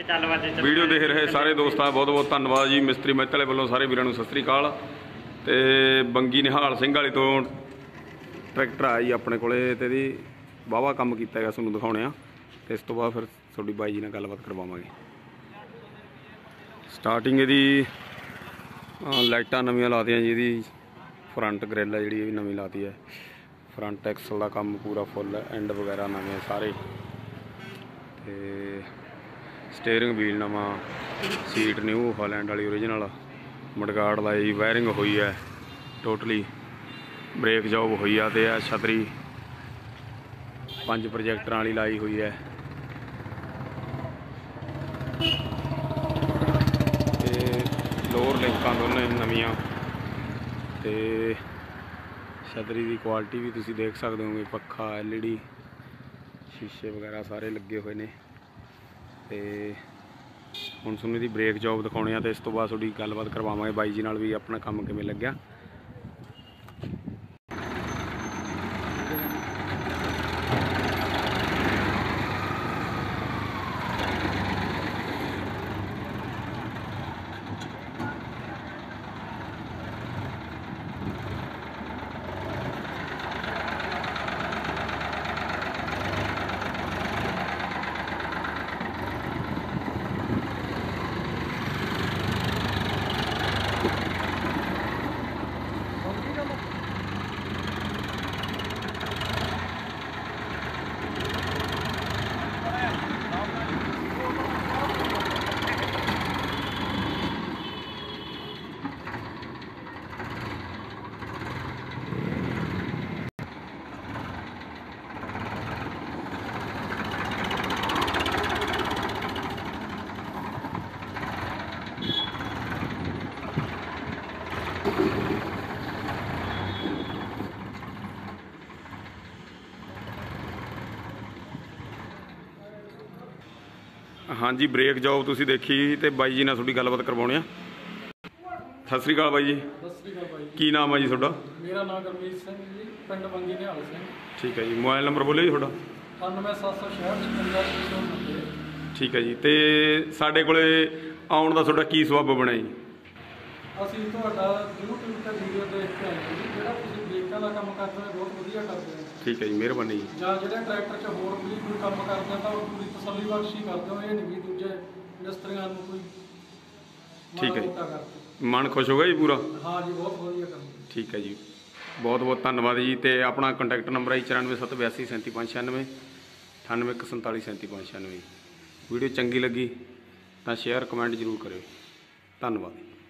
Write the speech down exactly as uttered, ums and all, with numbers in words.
Video देख रहे सारे दोस्तां बहुत बहुत धन्यवाद जी। मिस्त्री मित्तल वाले वालों सारे वीरों सत श्री अकाल। तो बंगी निहाल सिंह वाली तो ट्रैक्टर आया जी अपने को वाहवा काम किया है, तुहानूं दिखाने। तो इस तो बाद फिर थोड़ी बाई जी नाल गलबात करवावांगे। स्टार्टिंग यदी लाइटां नवीं लातियां जी, यदी फ्रंट ग्रिल है जी नवीं लाती है। फ्रंट एक्सल का काम पूरा फुल, एंड वगैरह नवे सारे। तो स्टेयरिंग व्हील नवा, सीट न्यू हॉलैंड वाली ओरिजिनल, मडगार्ड लाई, वायरिंग हुई है टोटली, ब्रेक जॉब हुई है। तो छतरी पंज प्रोजेक्टर वाली लाई हुई है। लोअर लिंकां दोनों नवीं। तो छतरी की क्वालिटी भी तुसीं देख सकते होगे, पक्खा एल ई डी शीशे वगैरह सारे लगे हुए हैं। तो हुण तुहानूं इहदी ब्रेक जॉब दिखाउणे आ। तो इस तो बाद थोड़ी गलबात करवावांगे बाई जी नाल भी अपना काम किवें लग्गिया। हाँ जी, ब्रेक जॉब तुसीं देखी। तो बाई जी नाल थोड़ी गलबात करवाउणे आ। सत श्री अकाल बाई जी। की नाम है जी तुहाडा? मेरा नाम गुरमीत सिंह जी, पिंड बंगी निहाल सिंह। ठीक है जी। मोबाइल नंबर बोलो जी तुहाडा? अठानवे सत्त सौ छियाठ छप्पन छे सौ नब्बे। ठीक है जी। तो साडे कोले आउण दा तुहाडा की सबब बणिया जी? ਅਸੀਂ ਤੁਹਾਡਾ YouTube ਤੇ ਵੀਡੀਓ ਦੇਖ ਕੇ ਆਏ ਹਾਂ ਜੀ। ਜਿਹੜਾ ਤੁਸੀਂ ਬ੍ਰੇਕਾਂ ਦਾ ਕੰਮ ਕਰਦੇ ਹੋ ਬਹੁਤ ਵਧੀਆ ਕਰਦੇ ਹੋ। ठीक है जी, मेहरबानी जी। ਜਾਂ ਜਿਹੜੇ ਟਰੈਕਟਰ 'ਚ ਹੋਰ ਵੀ ਕੋਈ ਕੰਮ ਕਰਦੇ ਆ ਤਾਂ ਉਹ ਪੂਰੀ ਤਸੱਲੀ ਬਖਸ਼ੀ ਕਰਦੇ ਹੋ। ਇਹ ਨਹੀਂ ਵੀ ਦੂਜੇ ਮਿਸਤਰੀਆਂ ਨੂੰ ਕੋਈ ठीक है ਮਾੜਾ जी, ਕਰਦੇ। मन खुश हो गया जी पूरा? ਹਾਂ ਜੀ, ਬਹੁਤ ਵਧੀਆ ਕਰਦੇ। ठीक है जी, बहुत बहुत धन्यवाद जी। तो अपना कंटैक्ट नंबर है चौरानवे सत्त बयासी सैंती पाँच छियानवे अठानवे एक संताली सैंती पाँच छियानवे। वीडियो चंगी लगी तो शेयर कमेंट जरूर करो। धन्यवाद।